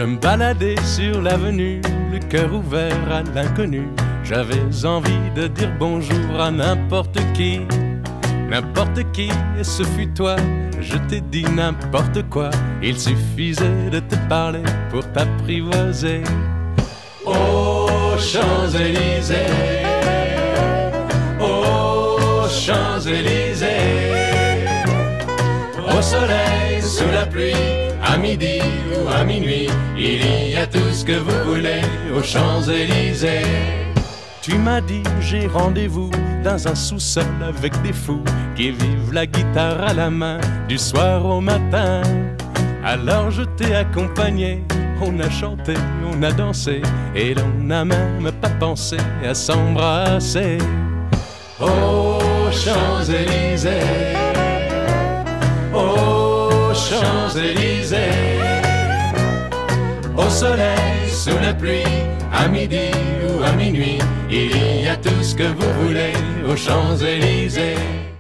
Je me baladais sur l'avenue, le cœur ouvert à l'inconnu. J'avais envie de dire bonjour à n'importe qui, et ce fut toi. Je t'ai dit n'importe quoi, il suffisait de te parler pour t'apprivoiser. Aux Champs-Élysées, aux Champs-Élysées, au soleil, sous la pluie, à midi ou à minuit, il y a tout ce que vous voulez aux Champs-Élysées. Tu m'as dit j'ai rendez-vous dans un sous-sol avec des fous qui vivent la guitare à la main du soir au matin. Alors je t'ai accompagné, on a chanté, on a dansé et l'on n'a même pas pensé à s'embrasser. Aux Champs-Élysées, aux Champs-Élysées, au soleil, sous la pluie, à midi ou à minuit, il y a tout ce que vous voulez aux Champs-Élysées.